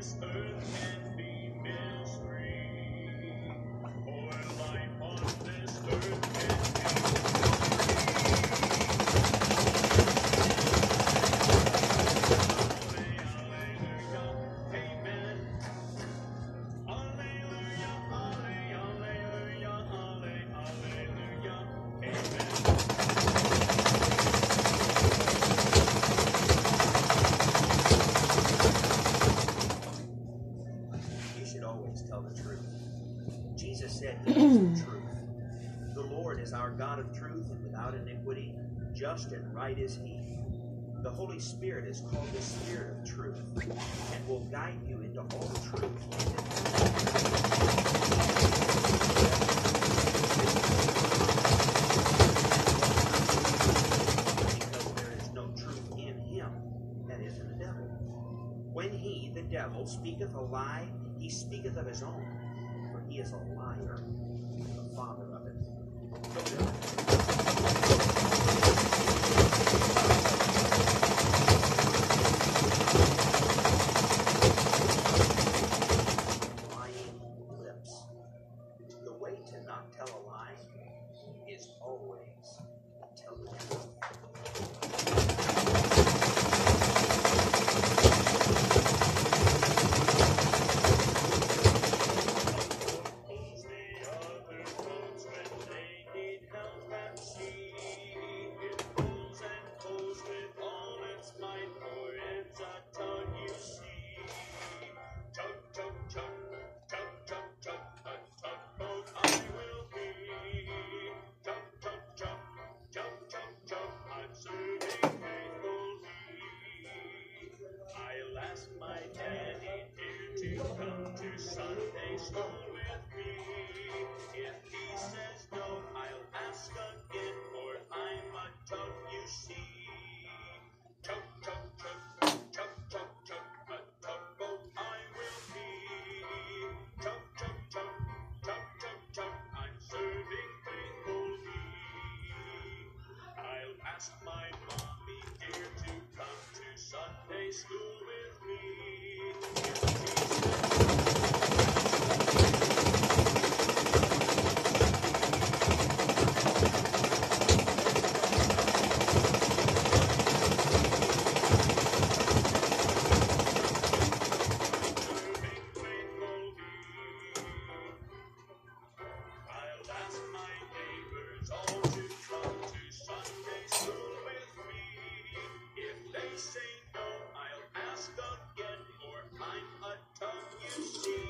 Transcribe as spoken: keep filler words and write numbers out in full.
this earth can be misery, or life on this earth can be Alleluia, amen. Alleluia, alleluia, alleluia, amen. You should always tell the truth. Jesus said he is the truth. The Lord is our God of truth and without iniquity, just and right is he. The Holy Spirit is called the Spirit of truth and will guide you into all truth. Because there is no truth in him, that is in the devil. When he, the devil, speaketh a lie, he speaketh of his own, for he is a liar, the father of it. Lying lips. The way to not tell a lie is always tell the truth. Sunday school with me. If he says no, I'll ask again, for I'm a tug, you see. Tug, tug, tug, tug, tug, tug, a tugboat I will be. Tug, tug, tug, tug, tug, tug, I'm serving faithfully. I'll ask my mommy dear to come to Sunday school with me. If she say no, I'll ask again, for I'm a tongue, you see.